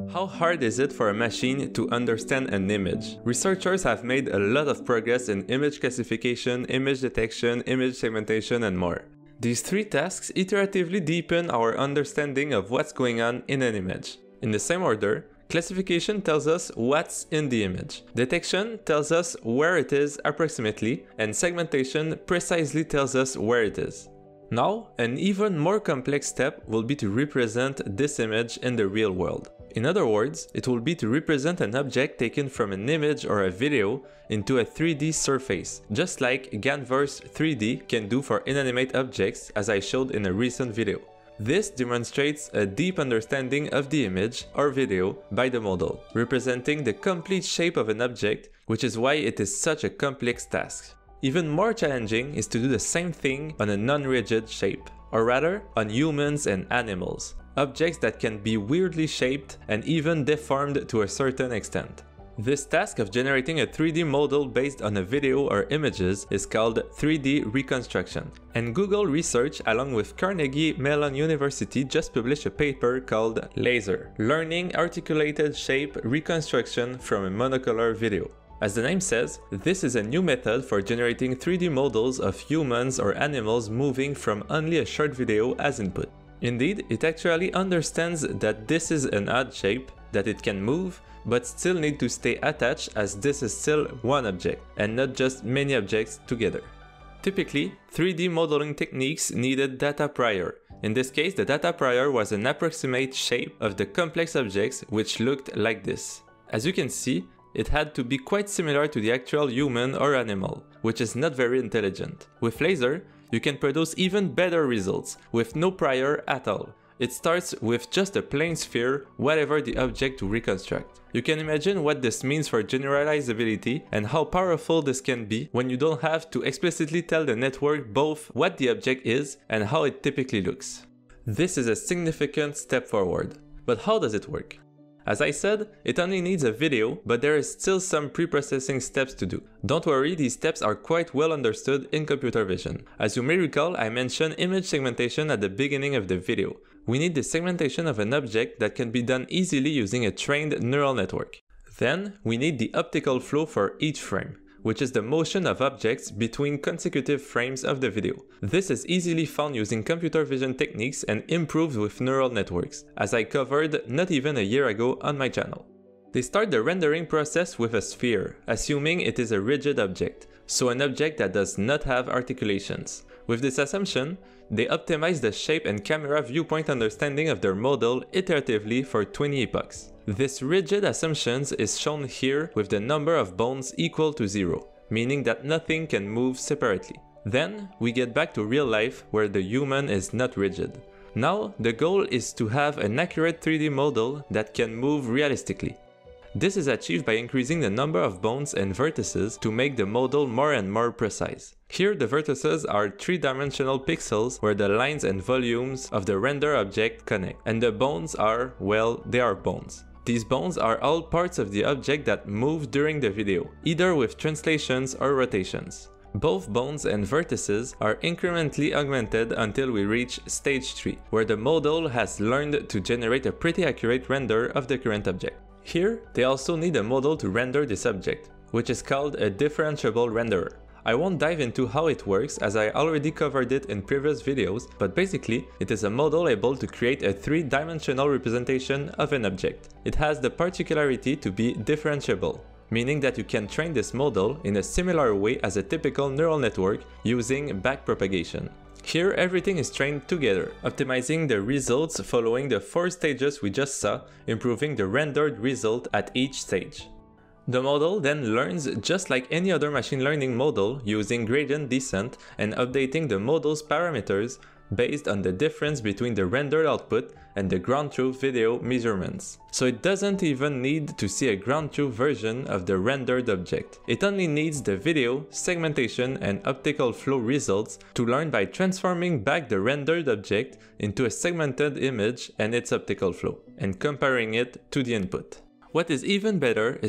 How hard is it for a machine to understand an image? Researchers have made a lot of progress in image classification, image detection, image segmentation, and more. These three tasks iteratively deepen our understanding of what's going on in an image. In the same order, classification tells us what's in the image. Detection tells us where it is approximately, and segmentation precisely tells us where it is. Now, an even more complex step will be to represent this image in the real world. In other words, it will be to represent an object taken from an image or a video into a 3D surface, just like Ganverse 3D can do for inanimate objects, as I showed in a recent video. This demonstrates a deep understanding of the image or video by the model, representing the complete shape of an object, which is why it is such a complex task. Even more challenging is to do the same thing on a non-rigid shape, or rather on humans and animals, objects that can be weirdly shaped and even deformed to a certain extent. This task of generating a 3D model based on a video or images is called 3D reconstruction. And Google Research along with Carnegie Mellon University just published a paper called LASER, Learning Articulated Shape Reconstruction from a Monocolor Video. As the name says, this is a new method for generating 3D models of humans or animals moving from only a short video as input. Indeed, it actually understands that this is an odd shape, that it can move, but still need to stay attached as this is still one object, and not just many objects together. Typically, 3D modeling techniques needed data prior. In this case, the data prior was an approximate shape of the complex objects which looked like this. As you can see, it had to be quite similar to the actual human or animal, which is not very intelligent. With laser, you can produce even better results, with no prior at all. It starts with just a plain sphere, whatever the object to reconstruct. You can imagine what this means for generalizability and how powerful this can be when you don't have to explicitly tell the network both what the object is and how it typically looks. This is a significant step forward. But how does it work? As I said, it only needs a video, but there is still some pre-processing steps to do. Don't worry, these steps are quite well understood in computer vision. As you may recall, I mentioned image segmentation at the beginning of the video. We need the segmentation of an object that can be done easily using a trained neural network. Then, we need the optical flow for each frame, which is the motion of objects between consecutive frames of the video. This is easily found using computer vision techniques and improved with neural networks, as I covered not even a year ago on my channel. They start the rendering process with a sphere, assuming it is a rigid object, so an object that does not have articulations. With this assumption, they optimize the shape and camera viewpoint understanding of their model iteratively for 20 epochs. This rigid assumptions is shown here with the number of bones equal to 0, meaning that nothing can move separately. Then, we get back to real life where the human is not rigid. Now, the goal is to have an accurate 3D model that can move realistically. This is achieved by increasing the number of bones and vertices to make the model more and more precise. Here the vertices are 3-dimensional pixels where the lines and volumes of the render object connect, and the bones are, well, they are bones. These bones are all parts of the object that move during the video, either with translations or rotations. Both bones and vertices are incrementally augmented until we reach stage 3, where the model has learned to generate a pretty accurate render of the current object. Here, they also need a model to render this object, which is called a differentiable renderer. I won't dive into how it works as I already covered it in previous videos, but basically, it is a model able to create a 3-dimensional representation of an object. It has the particularity to be differentiable, meaning that you can train this model in a similar way as a typical neural network using backpropagation. Here everything is trained together, optimizing the results following the 4 stages we just saw, improving the rendered result at each stage. The model then learns just like any other machine learning model using gradient descent and updating the model's parameters based on the difference between the rendered output and the ground truth video measurements. So it doesn't even need to see a ground truth version of the rendered object. It only needs the video, segmentation and optical flow results to learn by transforming back the rendered object into a segmented image and its optical flow, and comparing it to the input. What is even better is that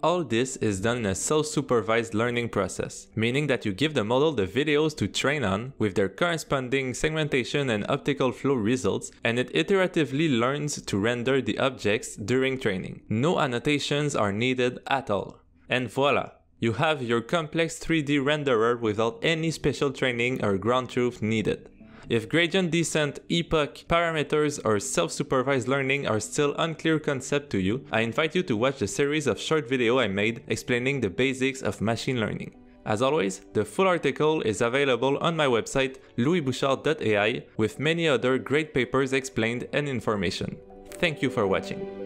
All this is done in a self-supervised learning process, meaning that you give the model the videos to train on with their corresponding segmentation and optical flow results, and it iteratively learns to render the objects during training. No annotations are needed at all. And voila! You have your complex 3D renderer without any special training or ground truth needed. If gradient descent, epoch, parameters, or self-supervised learning are still unclear concept to you, I invite you to watch the series of short videos I made explaining the basics of machine learning. As always, the full article is available on my website louisbouchard.ai with many other great papers explained and information. Thank you for watching.